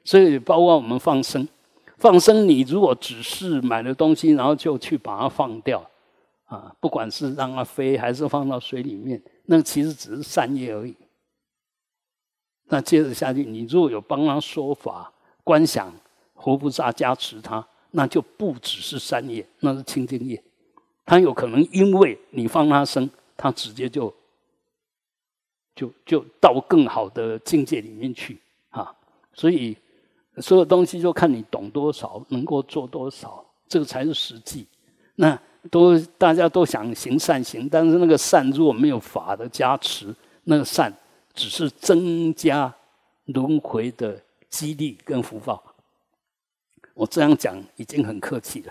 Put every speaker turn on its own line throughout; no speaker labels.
所以包括我们放生，放生你如果只是买了东西，然后就去把它放掉，不管是让它飞还是放到水里面，那其实只是善业而已。那接着下去，你如果有帮他说法、观想、活菩萨加持他，那就不只是善业，那是清净业。他有可能因为你放他生，他直接就到更好的境界里面去啊。所以所有东西就看你懂多少，能够做多少，这个才是实际。那大家都想行善行，但是那个善如果没有法的加持，那个善只是增加轮回的激励跟福报。我这样讲已经很客气了。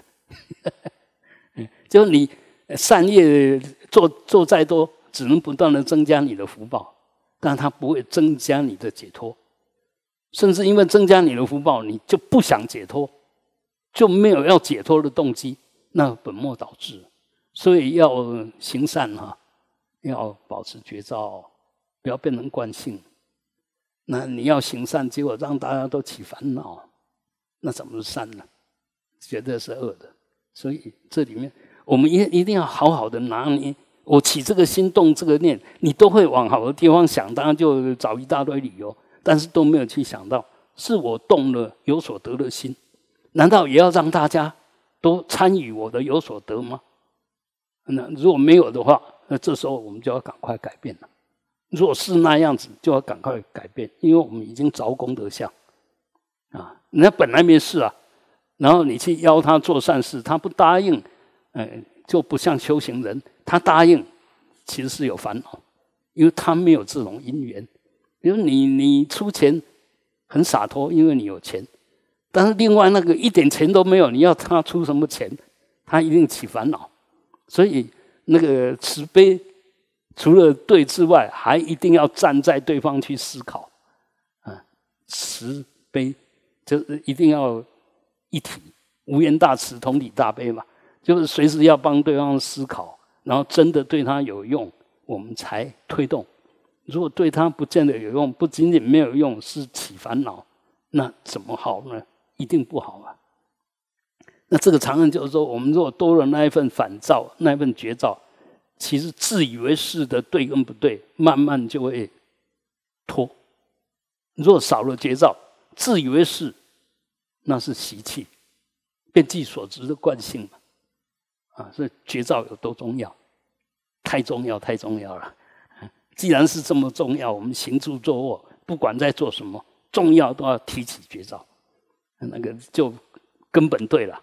就是你善业做再多，只能不断的增加你的福报，但它不会增加你的解脱。甚至因为增加你的福报，你就不想解脱，就没有要解脱的动机，那本末倒置。所以要行善要保持觉照，不要变成惯性。那你要行善，结果让大家都起烦恼，那怎么是善呢？绝对是恶的。所以这里面我们一定要好好的拿捏。我起这个心动这个念，你都会往好的地方想，当然就找一大堆理由，但是都没有去想到是我动了有所得的心，难道也要让大家都参与我的有所得吗？那如果没有的话，那这时候我们就要赶快改变了。如果是那样子，就要赶快改变，因为我们已经着功德相人家本来没事然后你去邀他做善事，他不答应，就不像修行人，他答应其实是有烦恼，因为他没有这种因缘。比如你出钱很洒脱，因为你有钱，但是另外那个一点钱都没有，你要他出什么钱，他一定起烦恼。所以那个慈悲除了对之外，还一定要站在对方去思考慈悲就是一定要一体，无缘大慈，同体大悲嘛，就是随时要帮对方思考，然后真的对他有用，我们才推动。如果对他不见得有用，不仅仅没有用，是起烦恼，那怎么好呢？一定不好啊。那这个常常就是说，我们如果多了那一份反照，那一份觉照，其实自以为是的对跟不对，慢慢就会脱。如果少了觉照，自以为是，那是习气，变计所执的惯性嘛。所以觉照有多重要？太重要，太重要了。既然是这么重要，我们行住坐卧，不管在做什么，重要都要提起觉照，那个就根本对了。